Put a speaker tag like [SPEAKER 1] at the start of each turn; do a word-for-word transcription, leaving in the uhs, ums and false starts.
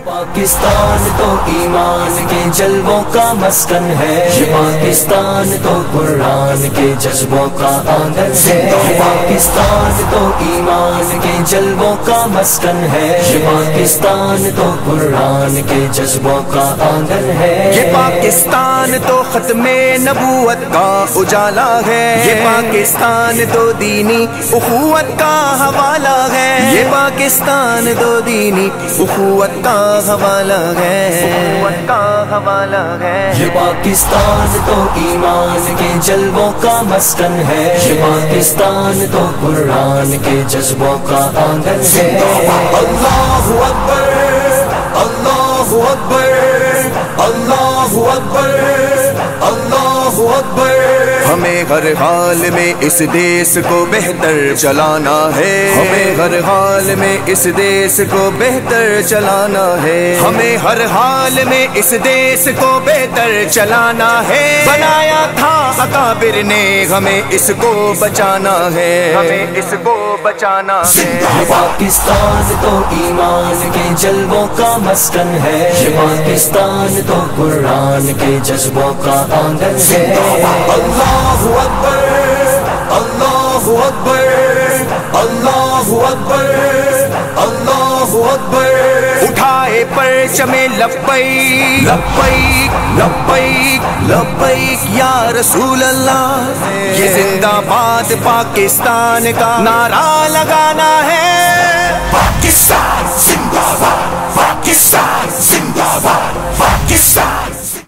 [SPEAKER 1] پاکستان تو ایمان کے جلووں کا مسکن ہے، یہ پاکستان تو قرآن کے جذبوں کا آنگن ہے، پاکستان تو ایمان کے جلووں کا مسکن ہے، یہ پاکستان تو قرآن کے جذبوں کا آنگن ہے،
[SPEAKER 2] یہ پاکستان تو ختم نبوت کا اجالا ہے، یہ پاکستان تو دینی اخوت کا حوالہ ہے، یہ پاکستان تو دینی اخوت کا حوالہ ہے، اخوت کا حوالہ ہے،
[SPEAKER 1] یہ پاکستان تو ایمان کے جلووں کا مسکن ہے، یہ پاکستان تو قرآن کے جذبوں کا آنگن ہے۔ اللہ اکبر اللہ اکبر اللہ اکبر اللہ اکبر،
[SPEAKER 2] ہمیں ہر حال میں اس دیس کو بہتر چلانا ہے، ہمیں ہر حال میں اس دیس کو بہتر چلانا ہے، ہمیں ہر حال میں اس دیس کو بہتر چلانا ہے، بنایا تھا اکابر نے ہمیں اس کو بچانا ہے، ہمیں اس کو بچانا ہے۔
[SPEAKER 1] یہ پاکستان تو ایمان کے جلووں کا مسکن ہے، یہ پاکستان تو قرآن کے جذبوں کا آنگن ہے۔ اللہ اکبر اللہ اکبر اللہ اکبر اللہ اکبر،
[SPEAKER 2] اٹھائے پرچم لبیک لبیک لبیک لبیک یا رسول اللہ، یہ زندہ باد پاکستان کا نعرہ لگانا ہے۔
[SPEAKER 3] پاکستان زندہ باد، پاکستان زندہ باد۔